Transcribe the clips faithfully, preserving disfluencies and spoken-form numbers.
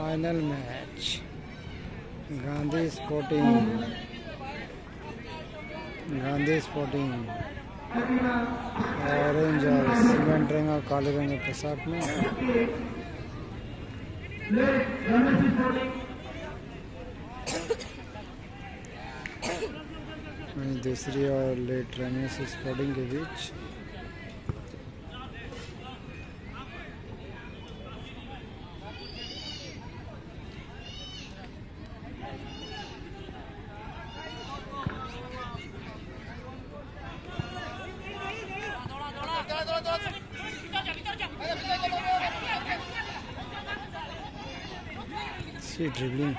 Final match Gandhi sporting Gandhi sporting orange और cement रंग और काले रंग के पोशाक में दूसरी और लेट रमेश स्पोर्टिंग के बीच सी ड्रिबलिंग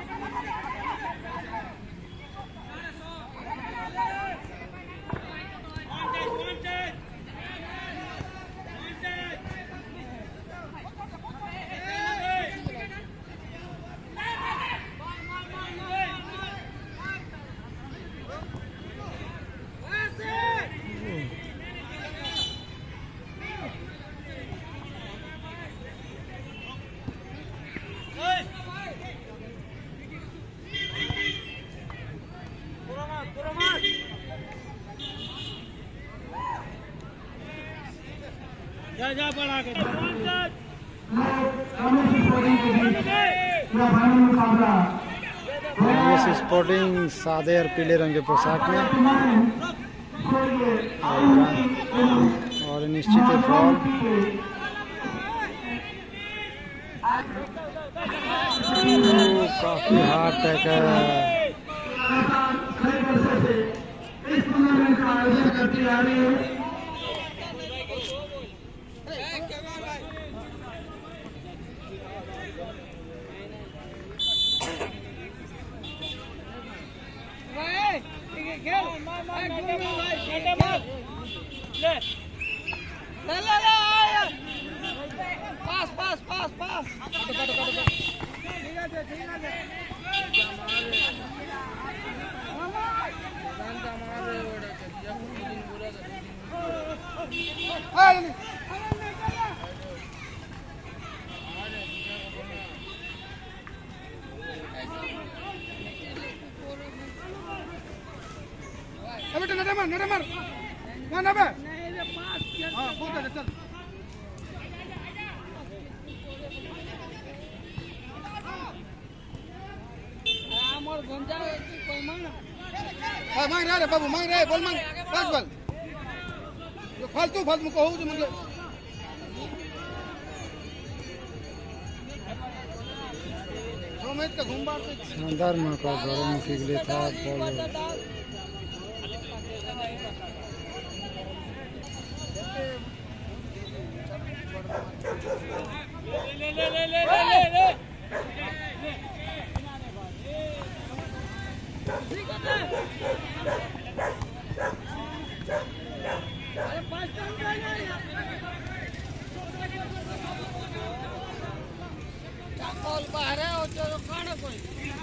जा जा बढ़ा के स्पोर्टिंग सादे और पीले रंग के पोशाक में और निश्चित फॉल काफी हार्ड टैकल इस टूर्नामेंट का आयोजन करती आ रही है। पास पास पास पास अबे नडे मार नडे मार ना ना बे हां बहुत है चल हमर गंजा कोई मांग हां मांग रहा है बाबू मांग रहा है बोल मांग पांच बॉल जो फालतू फालतू कहू जो मतलब रोमेश का घूमबार से शानदार मौका गौरवमुखी के लिए था बॉल ले ले ले ले ले ले अरे पांच टन का चाकल बाहर है और जो खाना कोई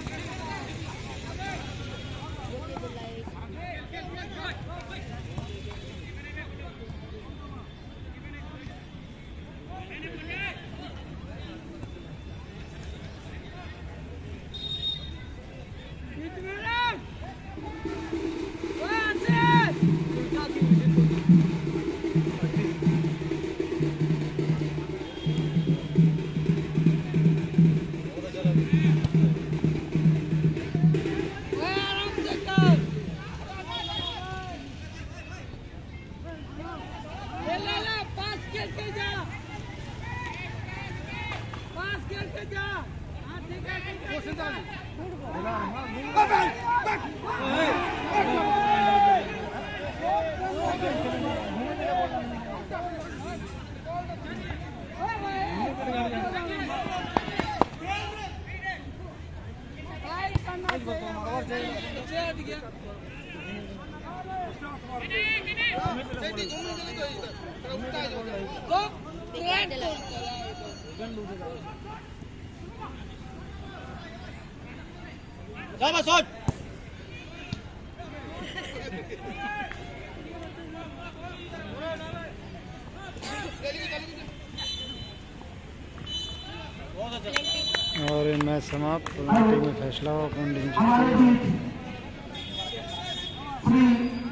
Sama Son. और ये मैच समाप्त, पेनल्टी में फैसला हुआ, कौन टीम जीतती है।